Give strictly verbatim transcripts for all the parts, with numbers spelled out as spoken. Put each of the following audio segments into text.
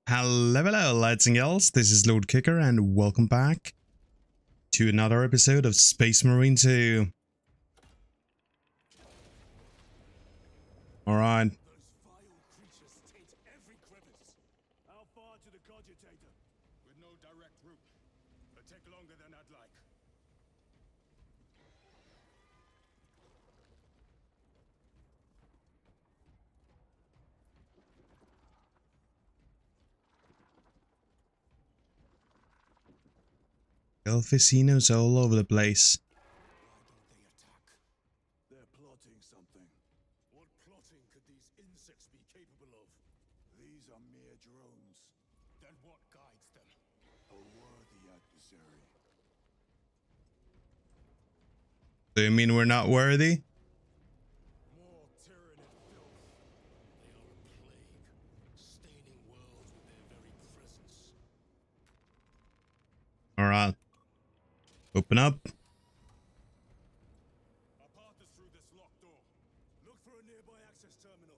Hello, hello, lads and gals. This is Lord Kicker, and welcome back to another episode of Space Marine two. All right. Those vile creatures taint every crevice. How far to the cogitator? With no direct route. It'll take longer than I'd like. Casinos all over the place. Why don't they attack? They're plotting something. What plotting could these insects be capable of? These are mere drones. Then what guides them? A worthy adversary. Do you mean we're not worthy? More tyrannid filth. They are a plague, staining worlds with their very presence. All right. Open up. Our path is through this locked door. Look for a nearby access terminal.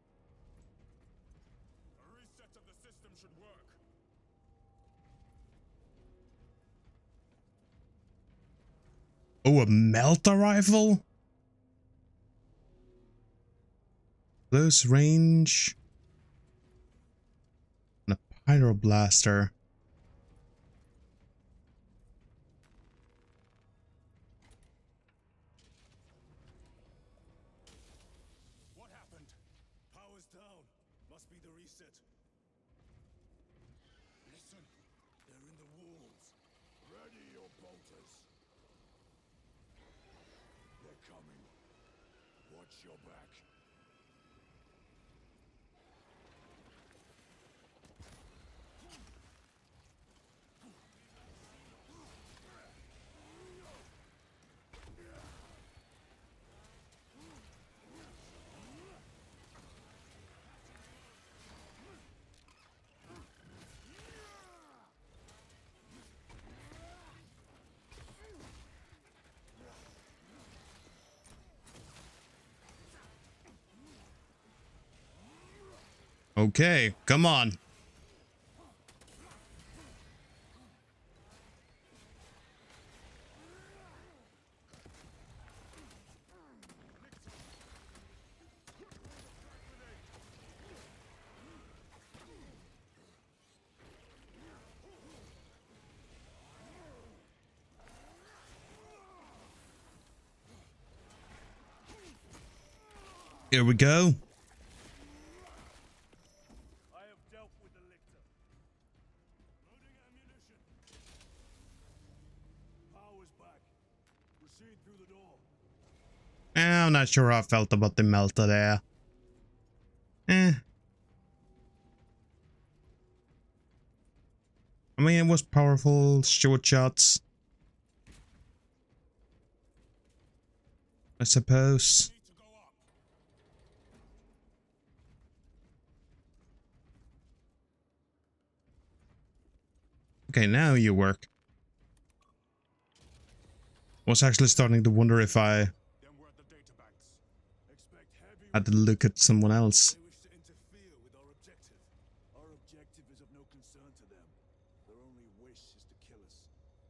A reset of the system should work. Oh, a melter rifle? Close range. And a pyroblaster. What happened? Power's down. Must be the reset. Listen, they're in the walls. Ready your bolters. They're coming. Watch your back. Okay, come on. Here we go. I have dealt with the lictor. Loading ammunition. Power's back. Proceed through the door. Eh, I'm not sure how I felt about the melter there. Eh. I mean, it was powerful, short shots. I suppose. Need to go up. Okay, now you work. Was actually starting to wonder if I Then we're at the data banks. Expect heavy. had to look at someone else. They wish to interfere with our objective. Our objective is of no concern to them. Their only wish is to kill us.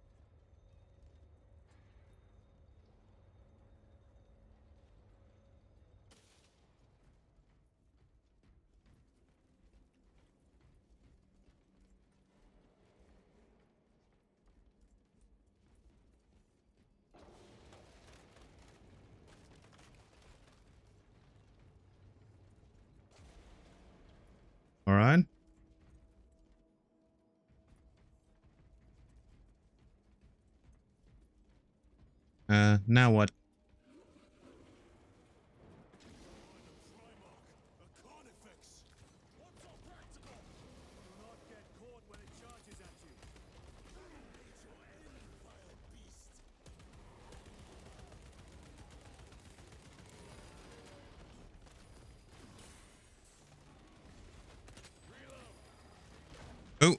All right. Uh, now what? A carnifex! What's so practical? Do not get caught when it charges at you. It's your enemy, vile beast. Oh.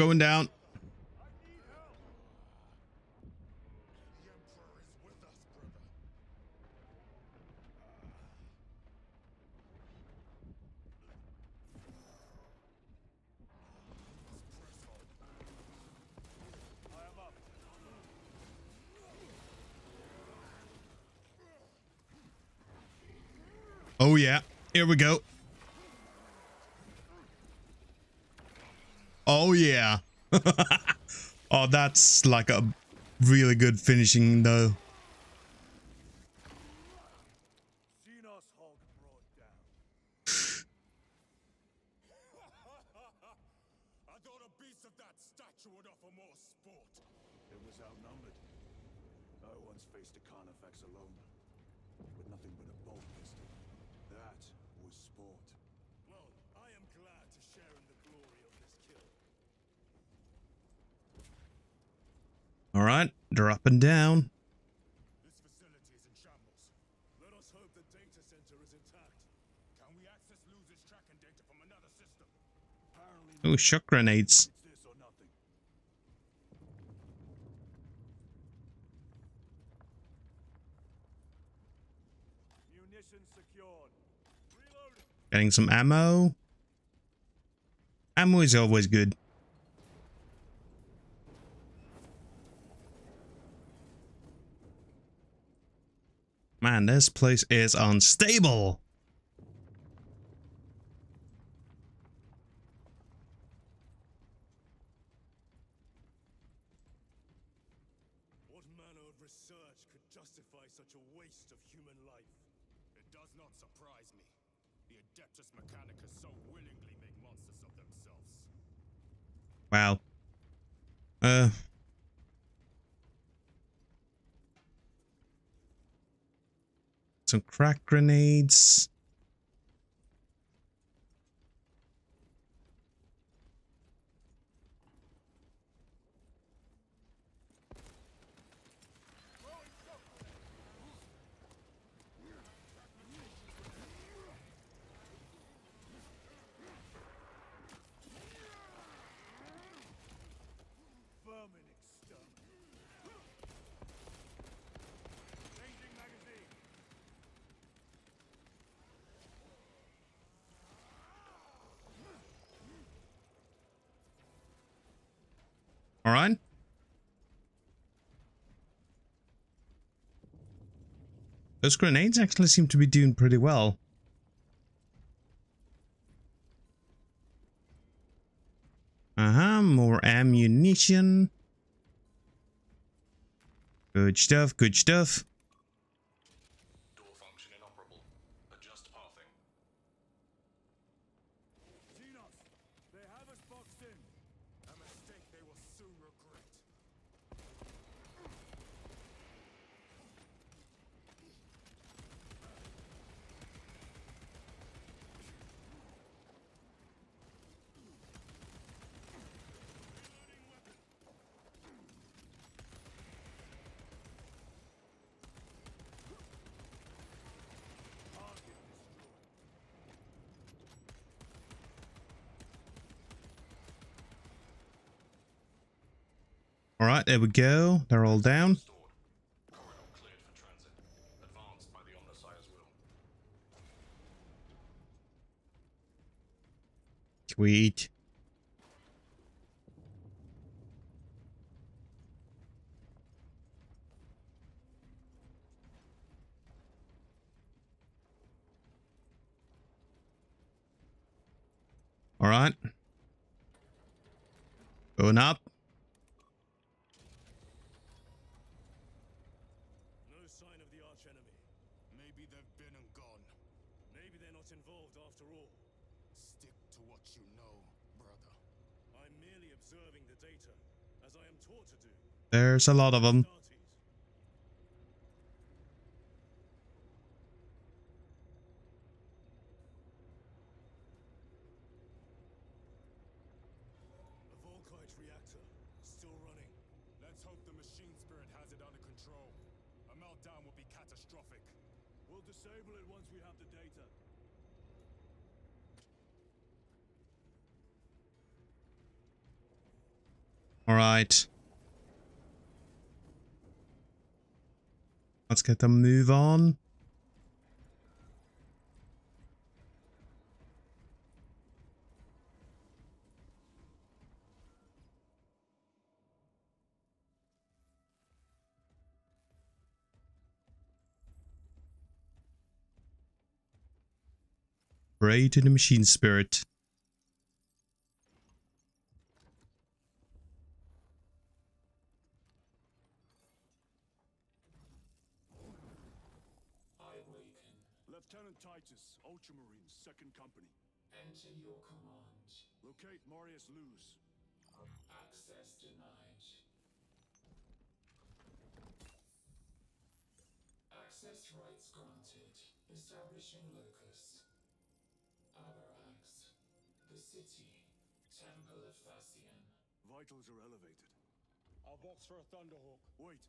Going down. Oh yeah, here we go. Oh yeah. Oh, that's like a really good finishing though. I thought a beast of that stature would offer more sport. It was outnumbered. I once faced a Carnifex alone, with nothing but a bolt pistol. That was sport. Well, I am glad to share in the glory of this kill. All right, they're up and down. This facility is in shambles. Let us hope the data center is intact. Can we access losers tracking data from another system? Apparently. Oh, shock grenades. It's this or nothing. Munitions secured. Reloading. Getting some ammo. Ammo is always good. Man, this place is unstable. What manner of research could justify such a waste of human life? It does not surprise me. The Adeptus Mechanicus so willingly make monsters of themselves. Wow. Uh. Some crack grenades. Vermin exterminate. Changing magazine. All right. Those grenades actually seem to be doing pretty well. Uh-huh, more ammunition. Good stuff, good stuff. Door function inoperable. Adjust pathing. Xenos, they have us boxed in. A mistake they will soon regret. All right, there we go. They're all down. Corridor cleared for transit. Advanced by the Omnissiah's will. Sweet. All right. Going up. No sign of the archenemy. Maybe they've been and gone. Maybe they're not involved after all. Stick to what you know, brother. I'm merely observing the data, as I am taught to do. There's a lot of them. Astartes. A Volkite reactor, still running. Let's hope the machine spirit has it under control. A meltdown will be catastrophic. We'll disable it once we have the data. All right. Let's get the move on. Pray to the machine spirit. Lieutenant Titus, Ultramarines, second Company. Enter your command. Locate Marius Luz. Access denied. Access rights granted. Establishing locus. Abarax. The city. Temple of Thasian. Vitals are elevated. I'll box for a Thunderhawk. Wait.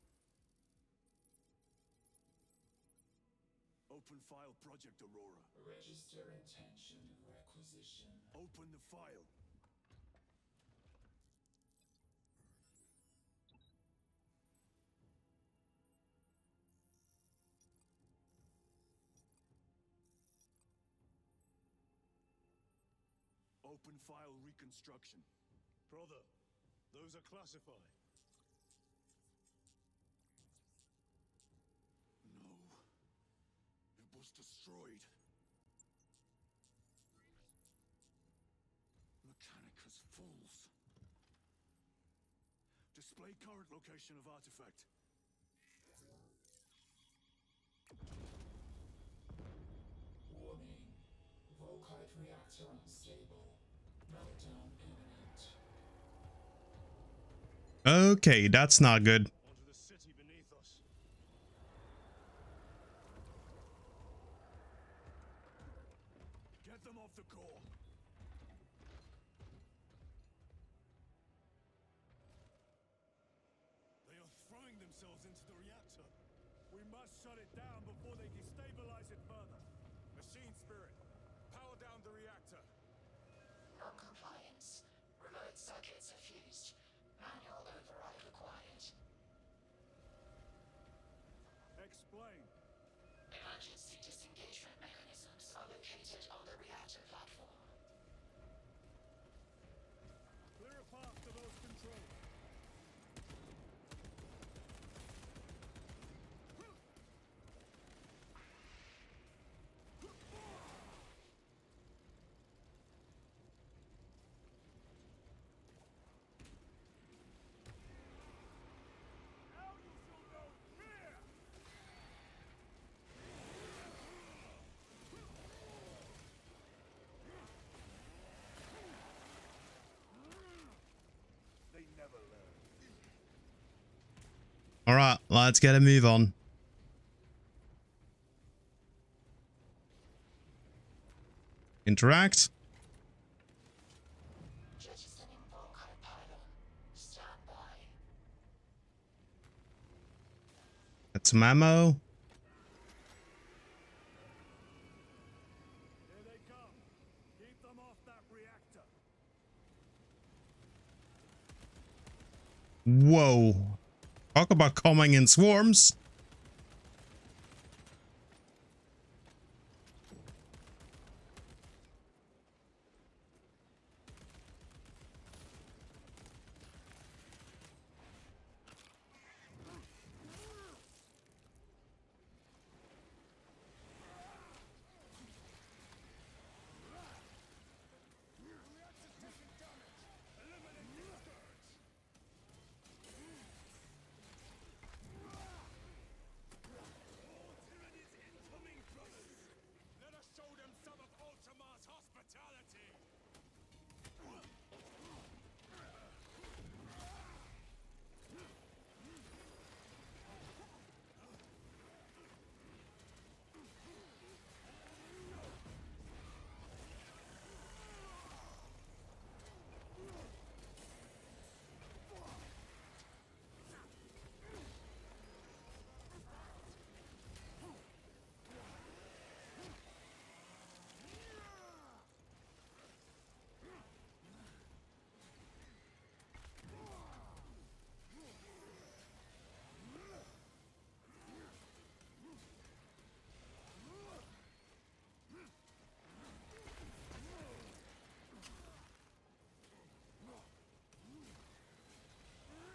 Open file Project Aurora. Register intention of requisition. Open the file. Open file reconstruction. Brother, those are classified. No. It was destroyed. Mechanicus fools. Display current location of artifact. Warning. Volkite reactor unstable. Meltdown imminent. Okay, that's not good. Onto the city beneath us. Get them off the core. They are throwing themselves into the reactor. We must shut it down before they destabilize it further. Machine spirit, power down the reactor. Non-compliance. Remote circuits are fused. Manual override required. Explain. Emergency disengagement mechanisms are located on the reactor platform. Clear a path to those controls. Now you shall know fear! They never learn. All right, let's get a move on. Interact. Jettisoning Volkite pylon. Stand by. Get some ammo. Here they come. Keep them off that reactor. Whoa. Talk about coming in swarms.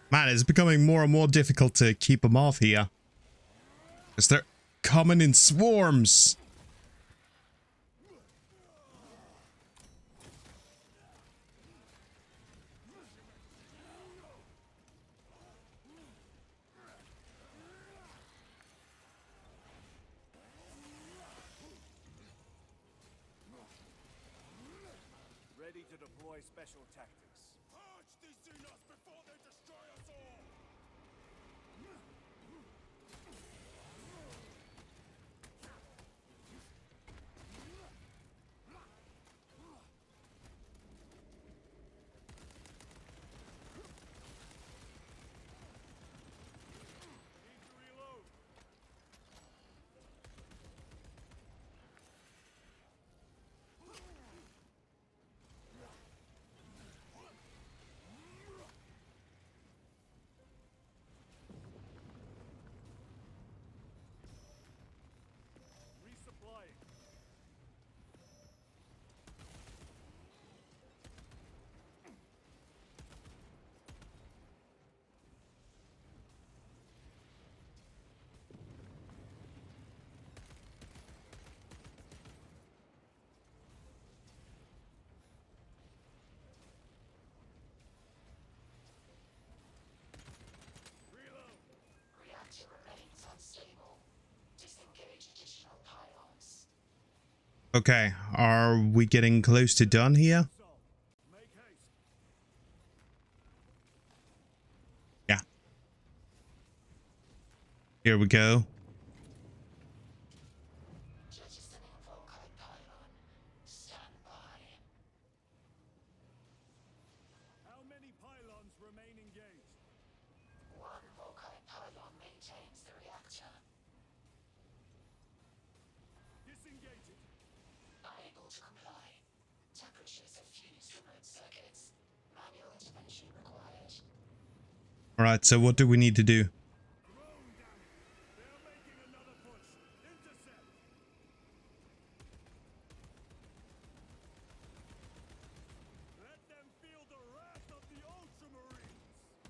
Man, it's becoming more and more difficult to keep them off here. Because they're coming in swarms. Ready to deploy special tactics. Purge these Xenos before they destroy us all! Need to reload. Resupplying. Reload. Reactor remains unstable. Disengage additional pylons. Okay, are we getting close to done here? So, make haste. Yeah. Here we go. Jettisoning Volkite pylon. Stand by. How many pylons remain engaged? One Volkite pylon maintains the reactor. Disengaging. Unable to comply. Temperatures have fused remote circuits. Manual intervention required. Alright, so what do we need to do? Drone damage. They're making another push. Intercept. Let them feel the wrath of the Ultramarines.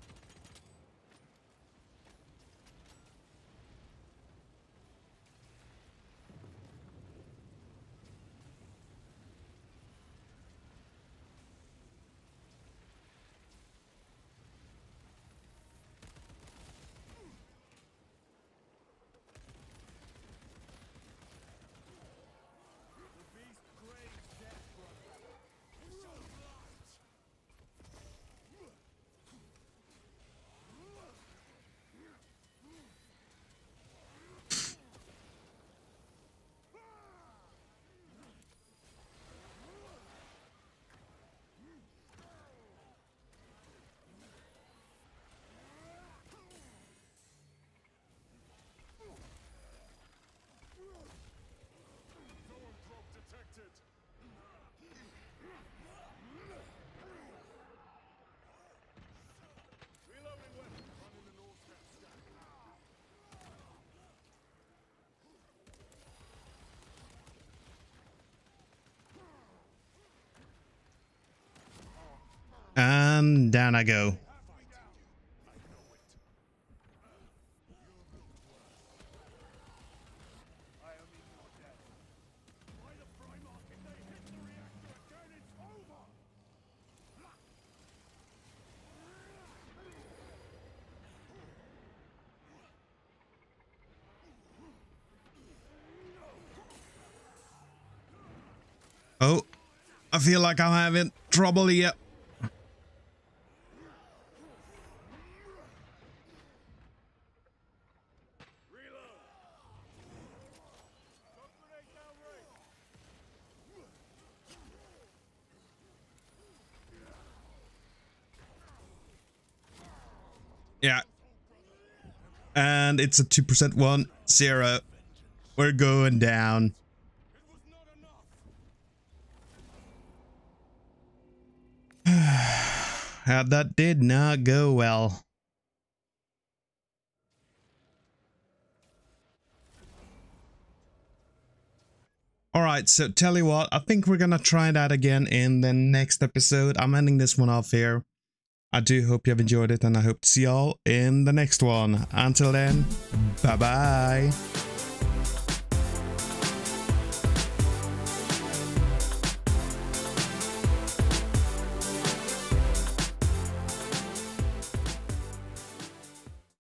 The beast craves death, brother. Show light. Zone drop detected. Reloading weapon. Running the north step stack. And down I go. I am in your death. By the Primarch, if they hit the reactor again, it's over! Oh, I feel like I'm having trouble here. Reload! Stun grenade downrange. Yeah. And it's a two percent one, zero. We're going down. It was not enough! Yeah, that did not go well. Alright, so tell you what, I think we're gonna try that again in the next episode. I'm ending this one off here. I do hope you have enjoyed it, and I hope to see y'all in the next one. Until then, bye bye.